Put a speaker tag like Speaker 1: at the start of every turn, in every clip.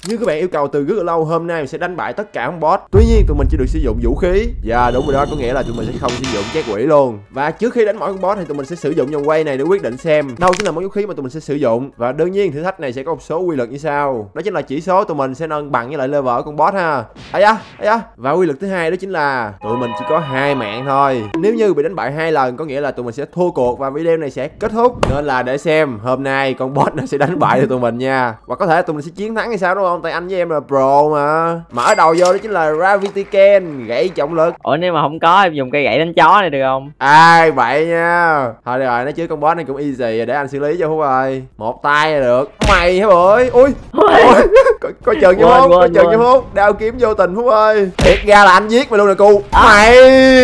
Speaker 1: Như các bạn yêu cầu từ rất là lâu, hôm nay mình sẽ đánh bại tất cả con boss. Tuy nhiên tụi mình chỉ được sử dụng vũ khí. Dạ đúng rồi đó, có nghĩa là tụi mình sẽ không sử dụng chét quỷ luôn. Và trước khi đánh mỗi con boss thì tụi mình sẽ sử dụng vòng quay này để quyết định xem đâu chính là món vũ khí mà tụi mình sẽ sử dụng. Và đương nhiên thử thách này sẽ có một số quy luật như sau. Đó chính là chỉ số tụi mình sẽ nâng bằng với lại level của con boss ha. Da. Và quy luật thứ hai đó chính là tụi mình chỉ có 2 mạng thôi. Nếu như bị đánh bại 2 lần có nghĩa là tụi mình sẽ thua cuộc và video này sẽ kết thúc. Nên là để xem hôm nay con boss nó sẽ đánh bại được tụi mình nha. Và có thể tụi mình sẽ chiến thắng hay sao đúng không? Tại anh với em là pro mà. Mở đầu vô đó chính là Gravity Ken, gãy trọng lực.
Speaker 2: Ủa nếu mà không có em dùng cây gậy đánh chó này được không?
Speaker 1: Ai vậy nha. Thôi được rồi, nó chứ con boss này cũng easy để anh xử lý cho Phúc ơi. Một tay là được. Mày hả bưởi? Ui. Coi chừng cho Phúc, coi chừng cho Phúc. Đao kiếm vô tình Phúc ơi. Thiệt ra là anh giết mày luôn nè cu. Mày.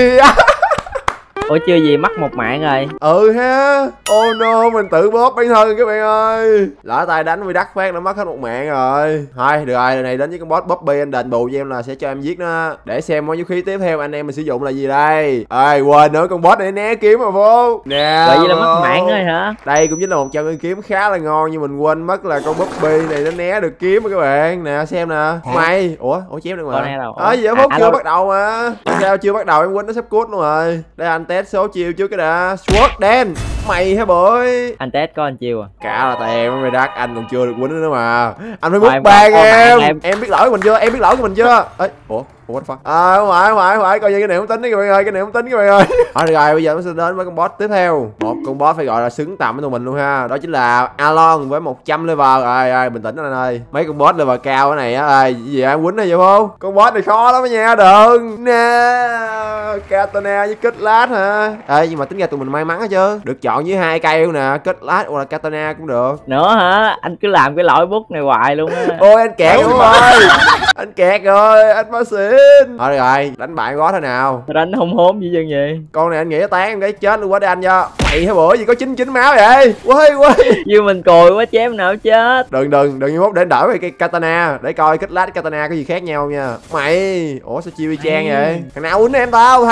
Speaker 2: Ủa chưa gì mất một mạng rồi.
Speaker 1: Ừ ha. Oh no, mình tự bóp bản thân các bạn ơi. Lỡ tay đánh vì đắt phát nó mất hết một mạng rồi. Thôi được rồi, lần này đến với con boss Bobby, anh đền bù cho em là sẽ cho em giết nó. Để xem món vũ khí tiếp theo anh em mình sử dụng là gì đây. Ơi quên nữa, con boss này né kiếm mà Phú. Nè.
Speaker 2: Vậy là mất mạng rồi hả?
Speaker 1: Đây cũng chính là một trong những kiếm khá là ngon, nhưng mình quên mất là con Bobby này nó né được kiếm các bạn. Nè xem nè. Mày, ủa chém được mà. Gì vậy Phúc, chưa bắt đầu mà. Sao chưa bắt đầu em quên nó sắp cút luôn rồi. Đây anh test số chiêu trước cái đã. Sword đen. Mày hả bội?
Speaker 2: Anh test có anh chiêu à?
Speaker 1: Cả là tại em mày đắt, anh còn chưa được quýnh nữa mà. Anh phải bút bàn em biết lỗi của mình chưa? Em biết lỗi của mình chưa? Ê, ủa what the fuck? Không phải coi như cái này không tính đấy các bạn ơi, cái này không tính các bạn ơi. Thôi được rồi, bây giờ nó sẽ đến với con boss tiếp theo. Một con boss phải gọi là xứng tầm với tụi mình luôn ha. Đó chính là Alon với 100 level. Rồi bình tĩnh anh ơi. Mấy con boss level cao cái này á, gì em quýnh này vậy không? Con boss này khó lắm nha, đừng nè. Katana với kết lát hả? Nhưng mà tính ra tụi mình may mắn hết chứ. Được chọn với 2 cây luôn nè, kết lát hoặc là katana cũng được.
Speaker 2: Nữa hả? Anh cứ làm cái lỗi bút này hoài luôn á.
Speaker 1: Ôi anh kẹt đúng rồi. Anh kẹt rồi, anh bá xỉn. Thôi được rồi, đánh bại gót thôi nào.
Speaker 2: Đánh không hốm gì chứ gì.
Speaker 1: Con này anh nghĩ tán em cái chết luôn quá để anh cho. Mày hả bữa gì có 99 máu vậy? Quay.
Speaker 2: Như mình cùi quá chém nào chết.
Speaker 1: Đừng như mốt để đỡ về cái katana. Để coi kết lát katana có gì khác nhau nha. Mày, ủa sao chiêu y chang vậy? Thằng nào quýnh em tao,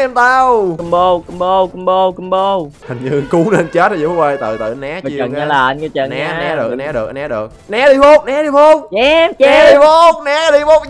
Speaker 2: Combo.
Speaker 1: Hình như cứu nên chết rồi vậy Phúc ơi. Từ né chiêu
Speaker 2: nha là anh cái chân
Speaker 1: né được. Né đi Phúc.
Speaker 2: Chém.
Speaker 1: Né đi Phúc.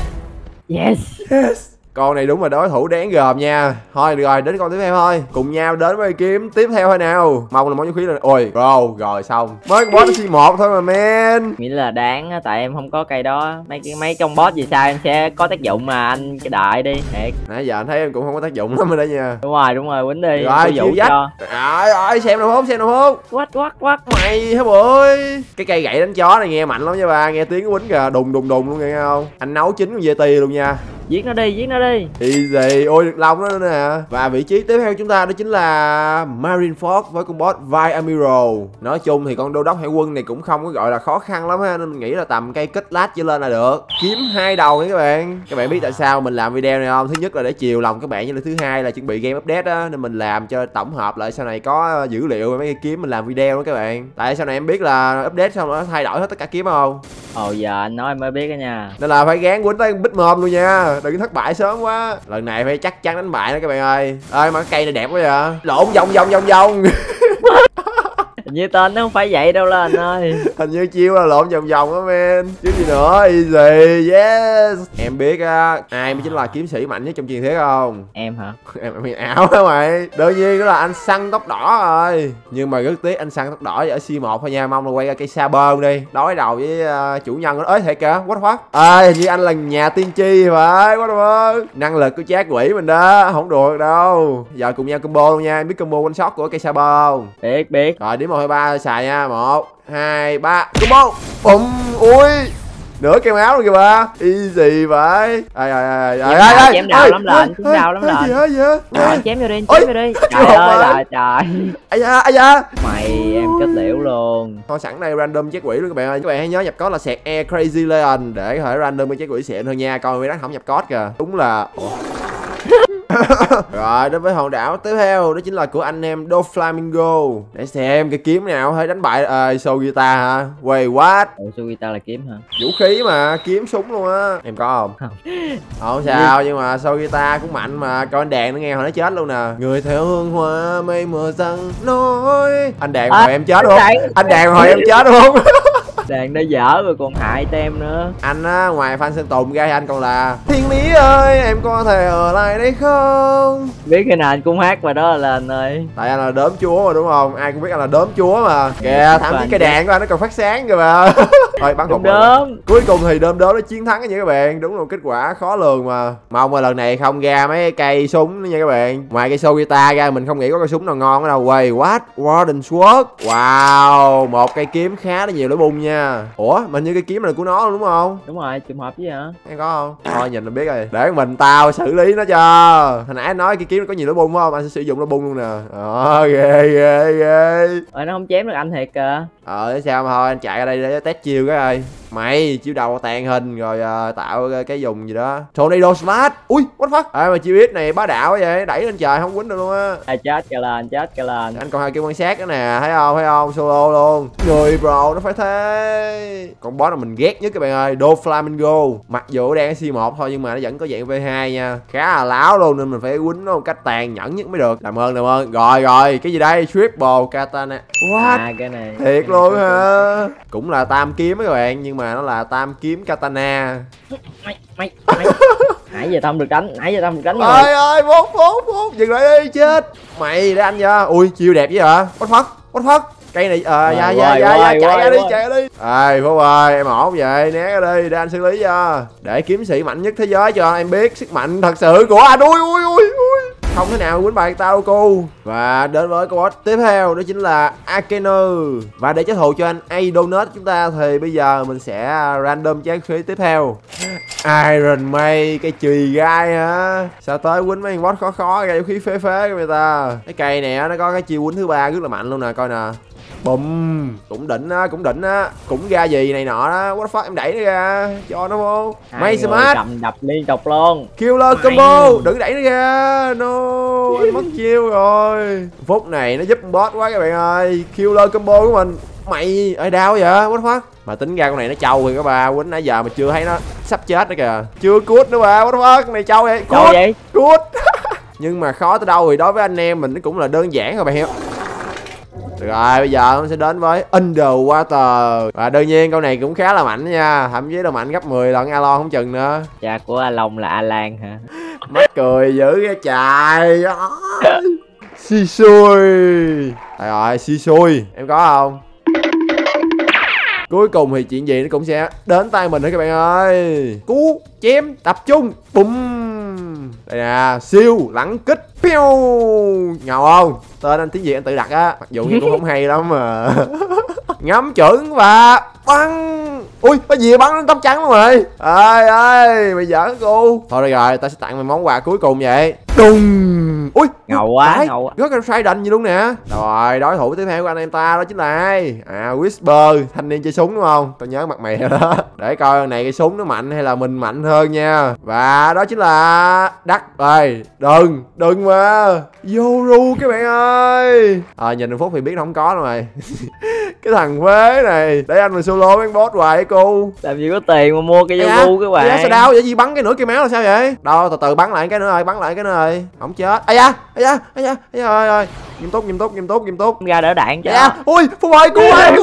Speaker 1: Yes. Con này đúng là đối thủ đáng gờm nha. Thôi được rồi, đến con tiếp theo thôi. Cùng nhau đến với kiếm tiếp theo thôi nào. Mong là món vũ khí là ôi rồi xong. Mới con boss C1 thôi mà men.
Speaker 2: Nghĩ là đáng á, tại em không có cây đó. Mấy con boss gì sao em sẽ có tác dụng mà anh cái đợi đi. Thiệt.
Speaker 1: Nãy giờ anh thấy em cũng không có tác dụng lắm rồi đó nha.
Speaker 2: Đúng rồi, quýnh đi.
Speaker 1: Rồi chịu dách. Rồi xem nào Phúc.
Speaker 2: Quát.
Speaker 1: Mày hả bội. Cái cây gậy đánh chó này nghe mạnh lắm nha ba. Nghe tiếng quýnh kìa, đùng luôn nghe không? Anh nấu chín con VT luôn nha.
Speaker 2: Giết nó đi.
Speaker 1: Easy, ôi được lòng đó nữa nè. Và vị trí tiếp theo chúng ta đó chính là Marineford với con boss Vice Admiral. Nói chung thì con đô đốc hải quân này cũng không có gọi là khó khăn lắm ha, nên mình nghĩ là tầm cây kết lát trở lên là được. Kiếm 2 đầu nha các bạn. Các bạn biết tại sao mình làm video này không? Thứ nhất là để chiều lòng các bạn, nhưng là thứ hai là chuẩn bị game update á, nên mình làm cho tổng hợp lại sau này có dữ liệu về mấy cái kiếm mình làm video đó các bạn. Tại sau này em biết là update xong nó thay đổi hết tất cả kiếm không?
Speaker 2: Ồ giờ anh nói em mới biết đó nha.
Speaker 1: Nên là phải gán quýnh tới bít mồm luôn nha. Đừng thất bại sớm quá. Lần này phải chắc chắn đánh bại đó các bạn ơi. Ơi mà cái cây này đẹp quá vậy. Lộn vòng.
Speaker 2: Hình như tên nó không phải vậy đâu là anh ơi.
Speaker 1: Hình như chiêu là lộn vòng á men. Chứ gì nữa, easy, yes. Em biết á, ai mới chính là kiếm sĩ mạnh nhất trong truyền thuyết không?
Speaker 2: Em hả?
Speaker 1: Em ảo hả mày? Đương nhiên đó là anh săn tóc đỏ rồi. Nhưng mà rất tiếc anh săn tóc đỏ ở C1 thôi nha. Mong là quay ra cây sa bơm đi. Đối đầu với chủ nhân nó. Ơi thiệt kìa, what? Hình như anh là nhà tiên tri phải, what? Năng lực của chát quỷ mình đó, không được đâu. Giờ cùng nhau combo luôn nha. Em biết combo one shot của cây sa bơm không?
Speaker 2: Biết.
Speaker 1: Rồi đến 1 2 3 xài nha. 1 2 3 combo. Bùm. Ui. Nửa cây máu luôn kìa ba. Easy vậy.
Speaker 2: Chém đau lắm lệnh.
Speaker 1: Gì hả?
Speaker 2: Chém vô đi. Trời ơi trời.
Speaker 1: Ai da.
Speaker 2: Mày em kết liễu luôn.
Speaker 1: Thôi sẵn đây random chết quỷ luôn các bạn ơi. Các bạn hãy nhớ nhập code là sẹt e crazy lion để có thể random cái chết quỷ xịn thôi nha. Coi mấy đứa không nhập code kìa. Đúng là Rồi đến với hòn đảo tiếp theo, đó chính là của anh em Doflamingo. Để xem cái kiếm nào hay đánh bại Sogita hả? Wait what?
Speaker 2: Sogita là kiếm hả?
Speaker 1: Vũ khí mà, kiếm súng luôn á. Em có không? Không sao, nhưng mà Sogita cũng mạnh mà. Coi anh đàn nó nghe hồi nó chết luôn nè. Người theo hương hoa mây mờ răng nói. Anh đàn hồi em chết đúng không? Anh đàn hồi em chết đúng không?
Speaker 2: Đàn nó dở rồi còn hại tem nữa.
Speaker 1: Anh á, ngoài Phan Sơn Tùng ra anh còn là Thiên Lý ơi em có thể ở lại đây không?
Speaker 2: Biết cái nào anh cũng hát bài đó là anh ơi.
Speaker 1: Tại anh là đốm chúa mà đúng không? Ai cũng biết anh là đốm chúa mà. Kìa thậm chí cái đàn của anh nó còn phát sáng kìa mà. Thôi bắn hụt
Speaker 2: Đốm.
Speaker 1: Cuối cùng thì đốm đó nó chiến thắng nha các bạn. Đúng là một kết quả khó lường mà. Mong là lần này không ra mấy cây súng nữa nha các bạn. Ngoài cây sô guitar ra mình không nghĩ có cây súng nào ngon ở đâu. Wait what? Warden Sword. Wow, một cây kiếm khá là nhiều lỗ bung nha. Ủa, mình như cây kiếm này của nó luôn đúng không?
Speaker 2: Đúng rồi, trùng hợp chứ hả?
Speaker 1: Em có không? Thôi nhìn là biết rồi. Để mình tao xử lý nó cho. Hồi nãy anh nói cái kiếm nó có nhiều lỗ bung phải không? Anh sẽ sử dụng lỗ bung luôn nè. Ghê ghê ghê.
Speaker 2: Nó không chém được anh thiệt kìa.
Speaker 1: Thế sao mà thôi anh chạy ra đây để test chiêu cái ơi. Mày chiêu đầu tàn hình rồi tạo cái dùng gì đó. Tornado Slash. Ui what fuck. Mà chiêu ít này bá đạo vậy, đẩy lên trời không quýnh được luôn á.
Speaker 2: Chết kìa lên, chết kìa lên.
Speaker 1: Anh còn hai kêu quan sát nữa nè, thấy không solo luôn. Người bro nó phải thế. Con boss là mình ghét nhất các bạn ơi, Do Flamingo. Mặc dù đang C1 thôi nhưng mà nó vẫn có dạng V2 nha, khá là láo luôn nên mình phải quýnh nó một cách tàn nhẫn nhất mới được. Làm ơn rồi cái gì đây, Triple Katana. What?
Speaker 2: Cái này
Speaker 1: thiệt luôn hả? Cũng là tam kiếm các bạn nhưng mà nó là tam kiếm katana.
Speaker 2: Mày nãy giờ tao không được đánh,
Speaker 1: Ơi ơi phốt dừng lại đi chết mày để anh cho. Ui chiêu đẹp vậy hả? What fuck cây này chạy ra đi. Phúc ơi em ổn vậy, né ra đi để anh xử lý cho, để kiếm sĩ mạnh nhất thế giới cho em biết sức mạnh thật sự của anh. Ui không thể nào quýnh bài tao cô. Và đến với con boss tiếp theo đó chính là Akeno. Và để trả thù cho anh A Donut chúng ta thì bây giờ mình sẽ random trái khí tiếp theo. Iron May, cái chùy gai hả? Sao tới quýnh mấy con boss khó gây khí phế của người ta. Cái cây này nó có cái chiêu quýnh thứ ba rất là mạnh luôn nè, coi nè. Bùm, cũng đỉnh á, cũng ra gì này nọ đó. What the fuck, em đẩy nó ra cho nó vô. May smart
Speaker 2: cầm đập liên tục luôn.
Speaker 1: Killer combo, đừng đẩy nó ra. No, anh mất chiêu rồi. Phút này nó giúp boss quá các bạn ơi. Killer combo của mình. Mày ơi đau vậy? What the fuck? Mà tính ra con này nó trâu thì các bà, quýnh nãy giờ mà chưa thấy nó sắp chết nữa kìa. Chưa cút nữa bà, what the fuck, con này trâu vậy. Cút. Nhưng mà khó tới đâu thì đối với anh em mình nó cũng là đơn giản rồi bạn hiểu. Được rồi, bây giờ nó sẽ đến với Underwater. Và đương nhiên câu này cũng khá là mạnh nha, thậm chí là mạnh gấp 10 lần Alon không chừng nữa.
Speaker 2: Cha của Alon là Alan hả?
Speaker 1: Mắc cười dữ cái trời. Xì xui. Rồi, xì xui, em có không? Cuối cùng thì chuyện gì nó cũng sẽ đến tay mình đó các bạn ơi. Cú chém tập trung bùm. Đây nè, siêu lẳng kích. Piu. Ngầu không? Tên anh tiếng Việt anh tự đặt á, mặc dù cũng không hay lắm mà. Ngắm chuẩn và bắn. Ui cái gì bắn lên tóc trắng luôn rồi. Ơi mày giỡn cô. Thôi được rồi, ta sẽ tặng mày món quà cuối cùng vậy. Đùng. Ui
Speaker 2: ngầu quá.
Speaker 1: Rất là sai định gì luôn nè. Rồi đối thủ tiếp theo của anh em ta đó chính là ai? Whisper, thanh niên chơi súng đúng không? Tao nhớ mặt mày rồi đó. Để coi này cái súng nó mạnh hay là mình mạnh hơn nha. Và đó chính là Đắc rồi. Đừng mà Yoru các bạn ơi. Nhìn Phúc thì biết nó không có đâu mày. Cái thằng phế này để anh mà solo mấy boss hoài cô.
Speaker 2: Làm gì có tiền mà mua cái Yoru các bạn.
Speaker 1: Sao đau vậy, gì bắn cái nửa cây máu là sao vậy? Đâu từ từ bắn lại cái nữa rồi, không chết. Ây da ơi. Nghiêm túc.
Speaker 2: Ra đỡ đạn cho.
Speaker 1: Ui Phúc ơi cứu anh.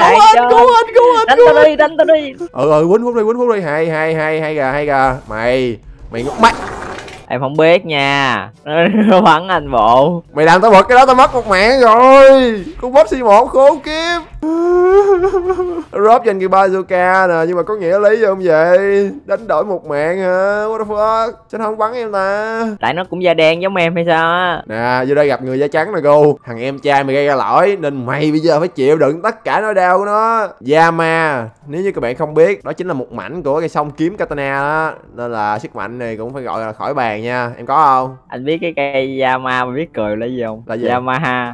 Speaker 2: Đánh tao đi.
Speaker 1: Quýnh Phúc đi. Hay gà. Mày
Speaker 2: Em không biết nha. Nó bắn anh bộ.
Speaker 1: Mày làm tao bật cái đó tao mất một mạng rồi. Con boss C1 khốn kiếp. Drop cho anh cái bazooka nè, nhưng mà có nghĩa lý gì không vậy? Đánh đổi một mạng hả? What the fuck? Sao nó không bắn em ta?
Speaker 2: Tại nó cũng da đen giống em hay sao á?
Speaker 1: Nè, vô đây gặp người da trắng nè cô. Thằng em trai mày gây ra lỗi nên mày bây giờ phải chịu đựng tất cả nỗi đau của nó. Yama, nếu như các bạn không biết, đó chính là một mảnh của cái song kiếm katana đó, nên là sức mạnh này cũng phải gọi là khỏi bàn nha. Em có không?
Speaker 2: Anh biết cái cây Yama mà biết cười là gì không?
Speaker 1: Là gì?
Speaker 2: Yamaha.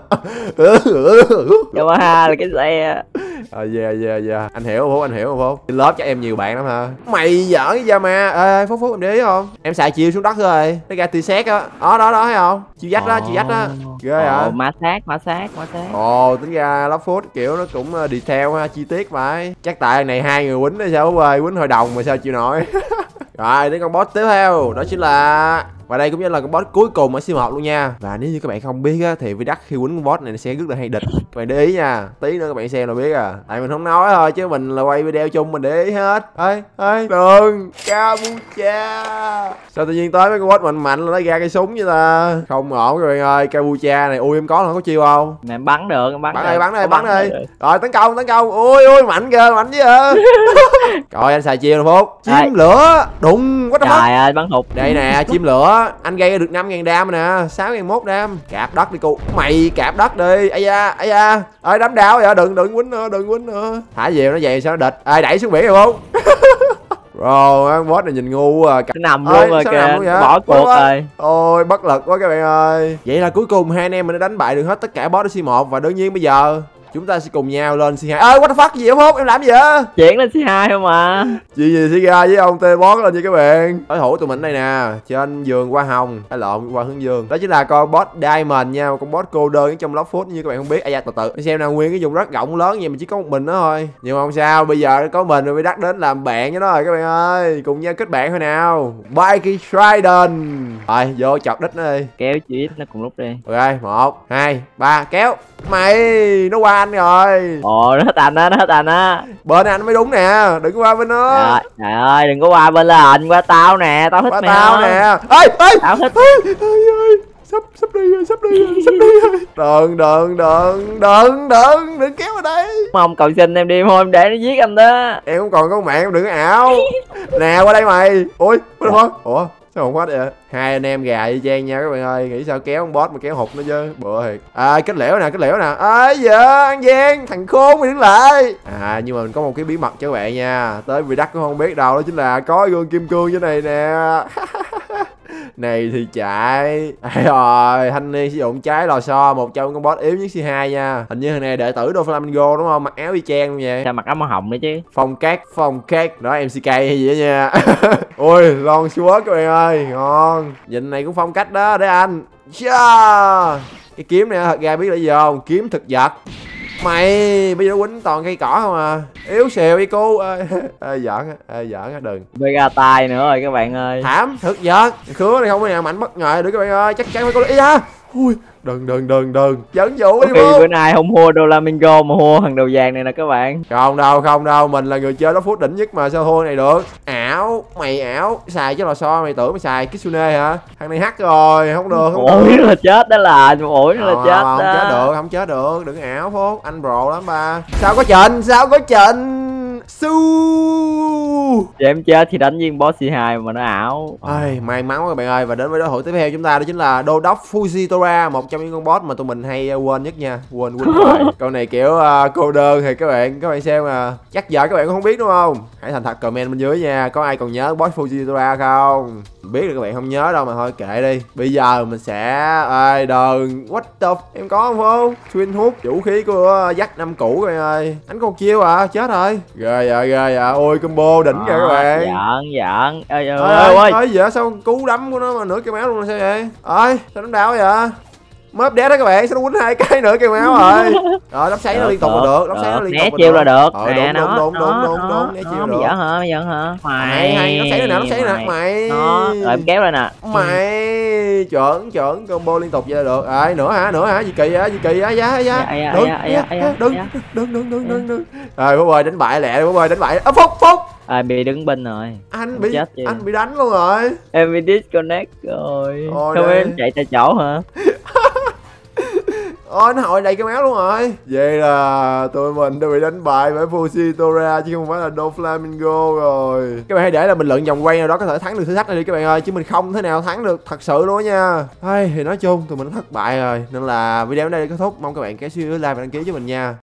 Speaker 2: Yamaha là cái xe.
Speaker 1: Yeah. Anh hiểu không Phúc? Lớp cho em nhiều bạn lắm hả? Mày giỡn cái Yama. Ê Phúc em để ý không? Em xài chiêu xuống đất rồi. Nó ra từ xét á. Đó thấy không? Chiêu dách đó. Ghê hả?
Speaker 2: Ma sát.
Speaker 1: Tính ra Love Food kiểu nó cũng detail ha, chi tiết vậy. Chắc tại này hai người quýnh đó sao Phúc ơi, quýnh hội đồng mà sao chịu nổi. Rồi đến con boss tiếp theo, đó chính là Và đây cũng như là con boss cuối cùng ở sim 1 luôn nha. Và nếu như các bạn không biết á, thì Vidac khi quýnh con boss này sẽ rất là hay địch. Các bạn để ý nha, tí nữa các bạn xem là biết à. Tại mình không nói thôi chứ mình là quay video chung mình để ý hết. Ê, đừng Kabucha. Sao tự nhiên tới mấy con boss mạnh mạnh là nó ra cây súng vậy ta? Không ổn các bạn ơi, Kabucha này ui em có chiêu không?
Speaker 2: Mẹ bắn được, bắn
Speaker 1: đi. Rồi tấn công. Ui mạnh kìa, mạnh chứ hả? Rồi anh xài chiêu nè Phúc. Chim lửa. Đụng quá
Speaker 2: trời ơi, bắn hụt.
Speaker 1: Đây nè, chim lửa. Anh gây được 5.000 đam nè, 6.001 đam. Cạp đất đi cô. Mày cạp đất đi. Ây da. Ơi đấm đau vậy, đừng quýnh nữa. Thả diều nó vậy sao nó địch. Ê đẩy xuống biển rồi không? Rồi con boss này nhìn ngu à.
Speaker 2: Cái nằm luôn rồi kìa, bỏ cuộc rồi.
Speaker 1: Ôi bất lực quá các bạn ơi. Vậy là cuối cùng hai anh em mình đã đánh bại được hết tất cả boss ở C1. Và đương nhiên bây giờ chúng ta sẽ cùng nhau lên C2. Ơi what the fuck gì không? Em làm gì vậy?
Speaker 2: Chuyển lên C2 không mà.
Speaker 1: Gì xảy ra với ông T-Boss lên nha các bạn. Đối thủ tụi mình đây nè, trên vườn hoa hồng, lộn hoa hướng dương. Đó chính là con boss Diamond nha, con boss cô đơn trong Lost Food như các bạn không biết. Ai da từ từ. Xem nào, nguyên cái vùng rất rộng lớn vậy mà chỉ có một mình nó thôi. Nhưng mà không sao, bây giờ có mình rồi mới đắt đến làm bạn với nó rồi các bạn ơi. Cùng nhau kết bạn thôi nào. Bike Trident. Rồi vô chọc đít nó đi.
Speaker 2: Kéo chị nó cùng lúc đi.
Speaker 1: Ok, 1, 2, 3 kéo. Mày nó qua anh rồi.
Speaker 2: Ồ nó hết anh á.
Speaker 1: Bên này anh mới đúng nè, đừng qua bên nó.
Speaker 2: Trời ơi đừng có qua bên lệnh, qua tao nè, tao thích
Speaker 1: qua
Speaker 2: mày
Speaker 1: tao
Speaker 2: hơn.
Speaker 1: nè. Ê
Speaker 2: Tao thích.
Speaker 1: Sắp đi rồi. Đừng kéo vào đây.
Speaker 2: Không cầu xin em đi thôi, em để nó giết anh đó.
Speaker 1: Em không còn có mạng, em đừng có ảo. Nè qua đây mày. Ui ủa sao không hết vậy? Hai anh em gà y chang nha các bạn ơi. Nghĩ sao kéo con boss mà kéo hụt nó chứ. Bựa thiệt. Kết liễu nè. Ê giờ An Giang, thằng khốn mày đứng lại. Nhưng mà mình có một cái bí mật cho các bạn nha. Tới Vidac cũng không biết đâu, đó chính là có gương kim cương như này nè. Này thì chạy. Rồi thanh niên sử dụng trái lò xo, một trong con boss yếu nhất C2 nha. Hình như thằng này đệ tử Doflamingo đúng không? Mặc áo y chang luôn vậy.
Speaker 2: Sao mặc áo màu hồng nữa chứ.
Speaker 1: Phong cake đó, MCK hay gì đó nha. Ôi lon súa các bạn ơi, ngon. Nhìn này cũng phong cách đó để anh. Cái kiếm này thật ra biết là gì không? Kiếm thực vật. Mày bây giờ quýnh toàn cây cỏ không à. Yếu xèo đi cô. Giỡn á đừng.
Speaker 2: Vega tay nữa rồi các bạn ơi.
Speaker 1: Thảm thực vật. Khứa này không có nào mạnh bất ngờ được các bạn ơi. Chắc chắn phải có lý á. Ui đừng dẫn dụ đi
Speaker 2: không. Bữa nay không mua Doflamingo mà mua thằng đầu vàng này nè các bạn.
Speaker 1: Không đâu, mình là người chơi đó phút đỉnh nhất mà sao thua này được. Ảo, mày ảo, xài chứ lò xo mày tưởng mày xài Kitsune hả? Thằng này hack rồi, không được.
Speaker 2: Ủi nó là chết đó, là ủi nó là chết đó.
Speaker 1: Không chết được, đừng ảo Phúc, anh pro lắm ba. Sao có trịnh.
Speaker 2: Vậy em chết thì đánh viên boss C2 mà nó ảo.
Speaker 1: May mắn các bạn ơi. Và đến với đối thủ tiếp theo chúng ta đó chính là Dodok Fujitora, một trong những con boss mà tụi mình hay quên nhất nha. Quên con này kiểu cô đơn thì các bạn xem mà chắc giờ các bạn cũng không biết đúng không? Hãy thành thật comment bên dưới nha. Có ai còn nhớ boss Fujitora không? Biết được các bạn không nhớ đâu mà thôi kệ đi. Bây giờ mình sẽ đờn what the em có không? Twin hook, vũ khí của dắt năm cũ các bạn ơi. Anh có một chiêu à, chết rồi. Ghê dạ. Ôi combo đỉnh kìa các bạn.
Speaker 2: Giỡn.
Speaker 1: Ơi dạ sao cú đấm của nó mà nửa cây máu luôn là sao vậy? Sao nó đau vậy? Mớp đét đó các bạn, sao nó quýnh 2 cái nữa cây máu rồi. Rồi đấm sấy nó liên tục là được, đấm sấy nó liên tục.
Speaker 2: Né chiêu là được.
Speaker 1: Đúng, né chiêu được.
Speaker 2: Mày giỡn hả?
Speaker 1: Mày đấm sấy nữa nè, mày.
Speaker 2: Rồi em kéo lên nè.
Speaker 1: Mày chuẩn combo liên tục vậy là được. Nữa hả? Gì kỳ á, giá. Đừng. Rồi Phúc ơi đánh bại lẹ, Phúc.
Speaker 2: Bị đứng bên rồi.
Speaker 1: Anh bị đánh luôn rồi.
Speaker 2: Em bị disconnect rồi.
Speaker 1: Không
Speaker 2: em chạy tại chỗ hả?
Speaker 1: Nó hồi đầy cái máu luôn rồi. Vậy là tụi mình đã bị đánh bại bởi Fujitora chứ không phải là Doflamingo rồi. Các bạn hãy để là bình luận vòng quay nào đó có thể thắng được thử thách này đi các bạn ơi, chứ mình không thể nào thắng được thật sự luôn nha. Thì nói chung tụi mình thất bại rồi, nên là video đến đây kết thúc. Mong các bạn kéo like và đăng ký cho mình nha.